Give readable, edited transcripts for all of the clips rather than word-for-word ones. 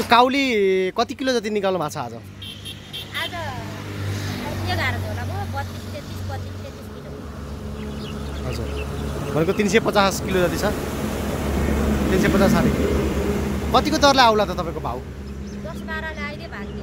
त्यो काउली कति किलो जति निकाल्नु भएको छ आज? आज 11 झोला भयो 32 33 किलो। हजुर भनेको 350 किलो जति छ। 350 साढे किलो। कतिको दरले आउला त तपाईँको भाउ? 10-12 ले आइदिए भाग्ने।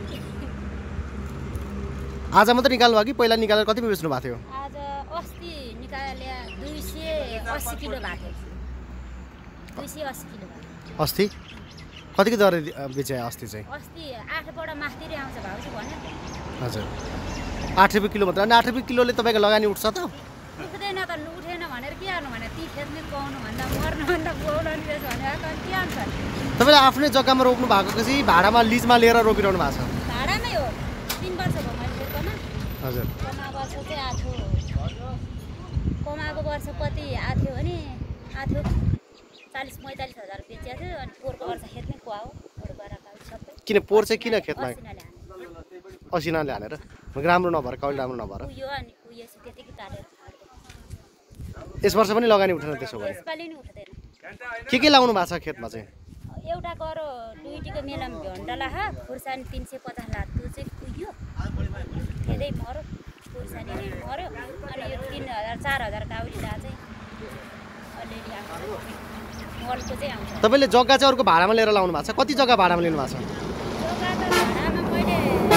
आज मात्रै निकाल्नु भयो कि पहिला निकालेर कतिमा बेच्नु भएको थियो? आज अस्ति निकाले 280 किलो भएको थियो। 280 किलो भयो। अस्ति कतिको दर बेचे अस्ति चाहिँ? अस्ति 8 बाट माथितिर आउँछ भाउ चाहिँ भन्यो। हजुर 8 रुपियाँ किलो मात्र। अनि 8 रुपियाँ किलोले तपाईँको लगानी उठ्छ त? उठ्दैन त, उठेन भनेर के गर्नु भने ती खेतमै पाउनु भन्दा मर्नु भन्दा बोल्नु नि त्यसो भने के हुन्छ? तपाईँले आफ्नै जग्गामा रोप्नु भएको कि भाडामा लिजमा लिएर रोपिरहनु भएको छ? भाडामै हो। 3 वर्ष भयो मैले खेतमा। हजुर कमा वर्ष चाहिँ आथ्यो। कमाएको वर्ष कति आथ्यो भने आथ्यो 40-45 हजार बेचेको थियो। अनि पोहोरको वर्ष खेतमै खुवाओ सबै। किन पोहोर चाहिँ किन खेतमा असिनाले हाने। असिनाले हानेर? राम्रो नभएर काउली राम्रो नभएर उयो अनि उयोसी त्यतिकै काटेर यस वर्ष पनि लगानी उठेन त्यसो भए? यसपालि नि उठ्दैन। के लाउनु भएको छ खेतमा चाहिँ? एउटा गरो दुईटीको मेलामा भ्यान्डला खुर्सानी 350 लाख त्यो चाहिँ कुहियो धेरै मर्यो। खुर्सानी नै मर्यो। अनि यो 3000-4000 काउली ला चाहिँ अलिअलि आउँछ। मलको चाहिँ आउँछ। तपाईँले जग्गा चाहिँ अर्को भाडामा लिएर लाउनु भएको छ? कति जग्गा भाडामा लिनु भएको छ? जग्गा त भाडामा मैले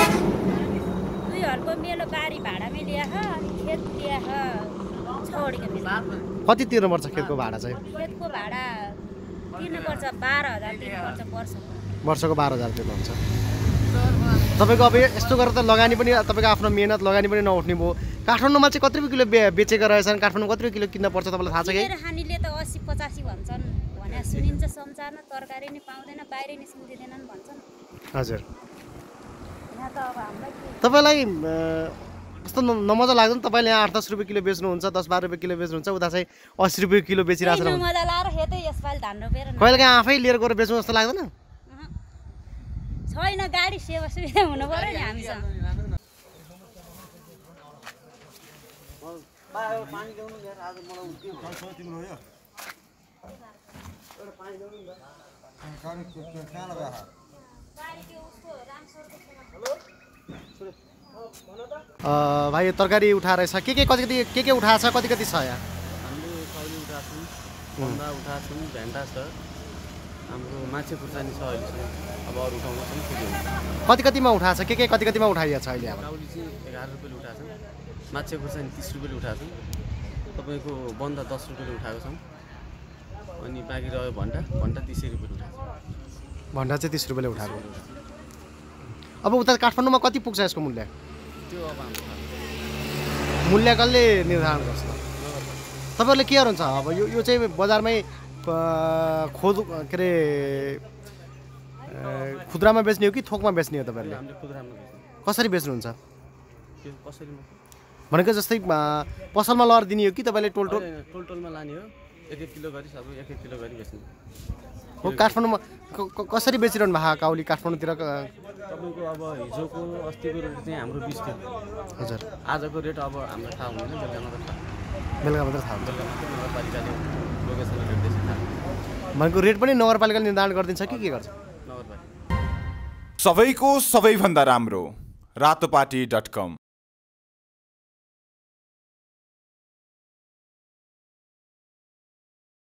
2 हलको मेलो बारी भाडामै ल्याएको अनि खेत ल्याएको 6 वडीको मेलो। कति तिर्नुपर्छ खेतको भाडा चाहिँ? खेतको भाडा तिर्नुपर्छ 12,000 तिर्नुपर्छ वर्षको 12,000 तिर्नुहुन्छ। तपाईँको अब यस्तो गरेर त लगानी पनि तपाईँको आफ्नो मेहनत लगानी पनि नउठ्ने भयो। काठमाडौँमा चाहिँ कति रुपियाँ किलो बेचेको रहेछन्? काठमाडौँ कति रुपियाँ किलो किन्न पर्छ तपाईँलाई थाहा छ कि? मेरो हानीले त 80-85 भन्छन् भने सुनिन्छ समाचारमा। तरकारी नै पाउँदैन, बाहिर निस्किनु दिँदैनन् भन्छन्। हजुर यहाँ त अब हामीलाई तपाईँलाई कस्तो नमजा लाग्दैन? तपाईँले यहाँ 8-10 रुपियाँ किलो बेच्नुहुन्छ, 10-12 रुपियाँ किलो बेच्नुहुन्छ, उता चाहिँ 80 रुपियाँ किलो बेचिरहेको छ। मजा लाएर खेतै यसपालि धान रोपेर कहिलेकाहीँ आफै लिएर गएर बेच्नु जस्तो लाग्दैन? छैन, गाडी सेवा सुविधा हुनु पर्यो नि हामीसँग। भाइ तरकारी उठाएर छ के उठाएको छ? कति छ यहाँ? हामीले काउली उठाएको छौँ, बन्दा उठाएको छौँ, भेन्डा छ, हाम्रो माछे खुर्सानी छ अहिलेसम्म। अब अरू ठाउँमा पनि ठिकै हुन्छ। कतिमा उठाएको छ? कतिमा उठाइएको छ अहिले? अब काउली चाहिँ 11 रुपियाँले उठाएको छौँ, माछे खुर्सानी 30 रुपियाँले उठाएको छौँ, तपाईँको बन्दा 10 रुपियाँले उठाएको छौँ। अनि बाँकी रह्यो भन्डा 30 रुपियाँले उठाएको छौँ। भन्डा चाहिँ 30 रुपियाँले उठाएको। अब उता काठमाडौँमा कति पुग्छ यसको मूल्य? त्यो अब हाम्रो मूल्य कसले निर्धारण गर्छ? तपाईँहरूले के गर्नुहुन्छ? अब यो चाहिँ बजारमै के अरे खुद्रामा बेच्ने हो कि थोकमा बेच्ने हो तपाईँहरूले? हामीले खुद्रामा बेच्छौँ। कसरी बेच्नुहुन्छ? त्यो कसरी भनेको जस्तै पसलमा लगेर दिने हो कि तपाईँले टोलमा लाने हो? 1-1 किलो गरी सबै 1-1 किलो गरी बेच्ने हो। काठमाडौँमा कसरी बेचिरहनु भएको काउली काठमाडौँतिर? तपाईँको अब हिजोको अस्तिको रेट चाहिँ हाम्रो 20 थियो। हजुर आजको रेट अब हामीलाई थाहा हुँदैन, बेलुका मात्र थाहा हुन्छ। नगरपालिकाले लोकेसनमा रेट दिन्छ थाहा भनेको रेट पनि नगरपालिकाले निर्धारण गरिदिन्छ कि के गर्छ? नगरपालिका सबैको सबैभन्दा राम्रो रातोपाटी.com